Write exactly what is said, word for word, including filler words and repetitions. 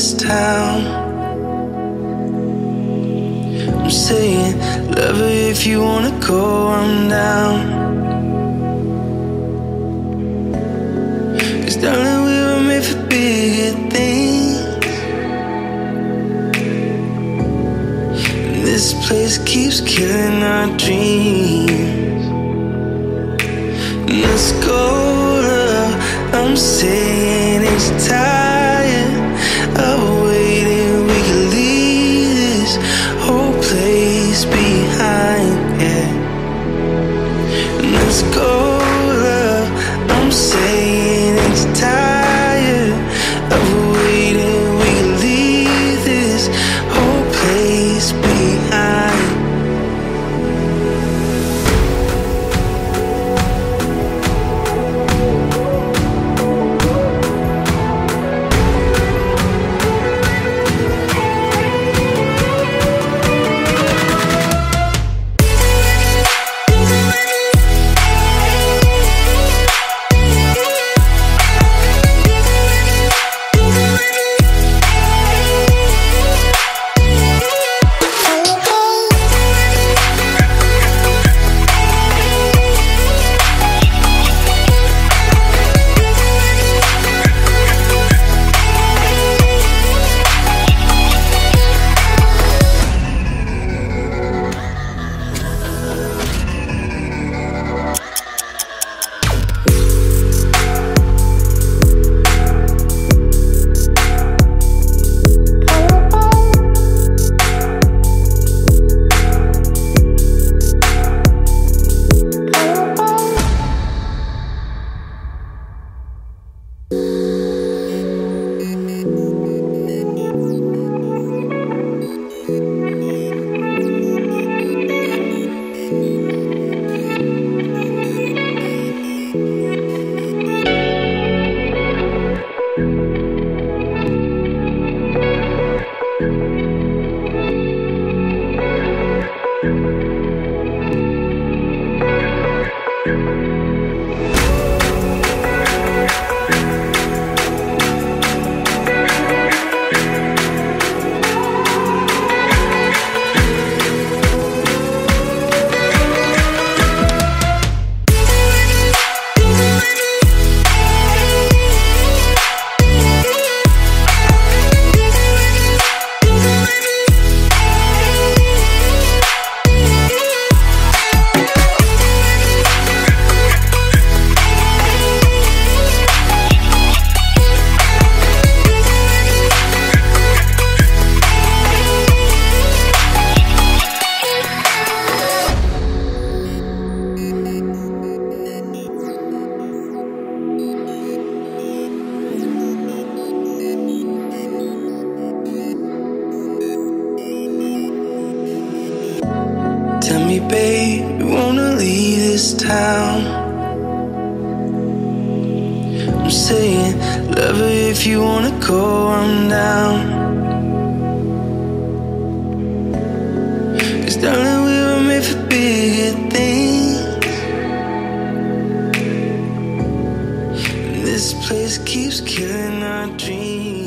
this town. I'm saying, love her if you wanna go, I'm down. 'Cause darling, we were made for bigger things. And this place keeps killing our dreams. Let's go, love, I'm saying it's tired of waiting. We can leave this whole place behind, yeah. Let's go, love, I'm saying it's tired of waiting. We can leave this whole place behind. Tell me, babe, you wanna leave this town? I'm saying, love her if you wanna go, I'm down. 'Cause darling, we were made for bigger things. And this place keeps killing our dreams.